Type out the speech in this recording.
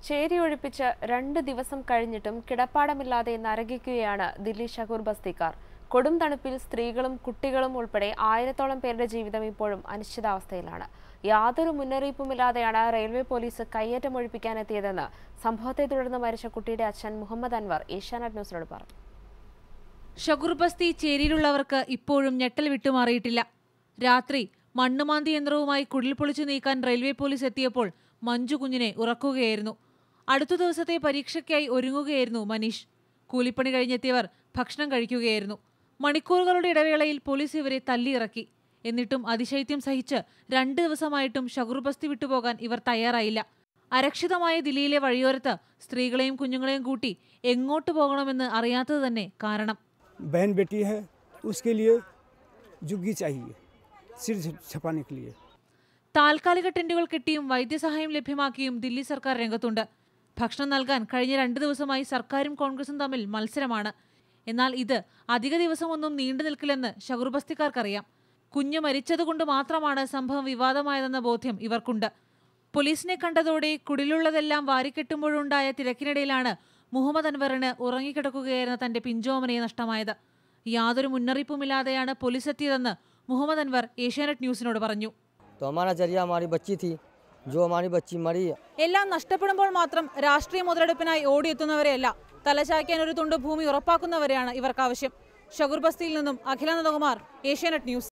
ചേരി ഒഴിപ്പിച്ച് 2 ദിവസം കഴിഞ്ഞിട്ടും കിടപ്പാടമില്ലാതെ നരകിക്കുകയാണ് ദില്ലി ഷഹൂർ ബസ്തിക്കാർ. കൊടും തണുപ്പിൽ സ്ത്രീകളും കുട്ടികളും ഉൾപ്പെടെ 1000-ഓളം പേരുടെ ജീവിതം ഇപ്പോഴും അനിശ്ചിതാവസ്ഥയിലാണ്. യാതൊരു മുന്നറിയിപ്പുമില്ലാതെയാണ് റെയിൽവേ പോലീസ് കയ്യേറ്റം ഒഴിപ്പിക്കാനെത്തിയതെന്ന് സംഭവത്തെ തുടർന്ന് മരിച്ച കുട്ടിയുടെ അച്ഛൻ മുഹമ്മദ് അൻവർ ഏഷ്യാനെറ്റ് ന്യൂസിനോട് പറഞ്ഞു. ഷഹൂർ ബസ്തി ചേരിയിലുള്ളവർക്ക് ഇപ്പോഴും ഞെട്ടൽ വിട്ടുമാറിയിട്ടില്ല. രാത്രി മണ്ണുമാന്തി യന്ത്രവുമായി കുടിൽ പൊളിച്ചു നീക്കാൻ റെയിൽവേ പോലീസ് എത്തിയപ്പോൾ മഞ്ജു കുഞ്ഞിനെ ഉറക്കുകയായിരുന്നു. അടുത്ത ദിവസത്തെ പരീക്ഷയ്ക്കായി ഒരുങ്ങുകയായിരുന്നു മനീഷ്. കൂലിപ്പണി കഴിഞ്ഞെത്തിയവർ ഭക്ഷണം കഴിക്കുകയായിരുന്നു. മണിക്കൂറുകളുടെ ഇടവേളയിൽ പോലീസ് ഇവരെ തല്ലിയിറക്കി. എന്നിട്ടും അതിശൈത്യം സഹിച്ച് 2 ദിവസമായിട്ടും ഷഹൂർ ബസ്തി വിട്ടുപോകാൻ ഇവർ തയ്യാറായില്ല. അരക്ഷിതമായ ദില്ലിയിലെ വഴിയോരത്ത് സ്ത്രീകളെയും കുഞ്ഞുങ്ങളെയും കൂട്ടി എങ്ങോട്ട് പോകണമെന്ന് അറിയാത്തത് തന്നെ കാരണം. बहन बेटी है, उसके लिए जुग्गी चाहिए, सिर छपाने के लिए. താൽക്കാലിക ടെന്റുകൾ കെട്ടിയും വൈദ്യസഹായം ലഭ്യമാക്കിയും ദില്ലി സർക്കാർ രംഗത്തുണ്ട്. ഭക്ഷണം നൽകാൻ കഴിഞ്ഞ 2 ദിവസമായി സർക്കാരും കോൺഗ്രസും തമ്മിൽ മത്സരമാണ്. എന്നാൽ ഇത് അധിക ദിവസമൊന്നും നീണ്ടു നിൽക്കില്ലെന്ന് ഷഹൂർ ബസ്തിക്കാർക്കറിയാം. കുഞ്ഞ് മരിച്ചതുകൊണ്ട് മാത്രമാണ് സംഭവം വിവാദമായതെന്ന ബോധ്യം ഇവർക്കുണ്ട്. പോലീസിനെ കണ്ടതോടെ കുടിലുള്ളതെല്ലാം വാരിക്കെട്ടുമ്പോഴുണ്ടായ തിരക്കിനിടയിലാണ് മുഹമ്മദ് അൻവറിന് ഉറങ്ങിക്കിടക്കുകയായിരുന്ന തന്റെ പിഞ്ചോമനയെ നഷ്ടമായത്. യാതൊരു മുന്നറിയിപ്പുമില്ലാതെയാണ് പോലീസ് എത്തിയതെന്ന് മുഹമ്മദ് അൻവർ ഏഷ്യാനെറ്റ് ന്യൂസിനോട് പറഞ്ഞു. എല്ലാം നഷ്ടപ്പെടുമ്പോൾ മാത്രം രാഷ്ട്രീയ മുതലെടുപ്പിനായി ഓടിയെത്തുന്നവരെയല്ല, തലചായ്ക്കാൻ ഒരു തുണ്ട് ഭൂമി ഉറപ്പാക്കുന്നവരെയാണ് ഇവർക്ക് ആവശ്യം. ഷഹൂർ ബസ്തിയിൽ നിന്നും അഖില നന്ദകുമാർ, ഏഷ്യാനെറ്റ് ന്യൂസ്.